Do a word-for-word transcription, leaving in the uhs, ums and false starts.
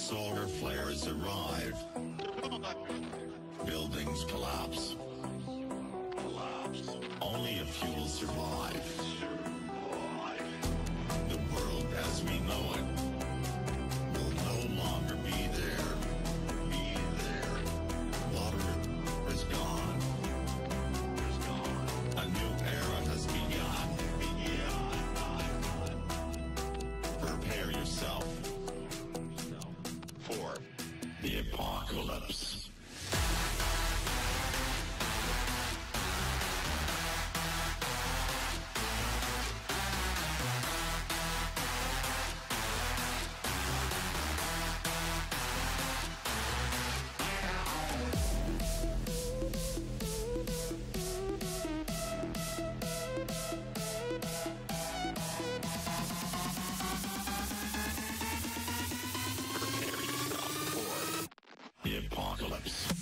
solar flares arrive. Buildings collapse. Only a few will survive. The world as we know it will no longer be there. Be there. Water is gone. A new era has begun. Prepare yourself for the apocalypse. The apocalypse.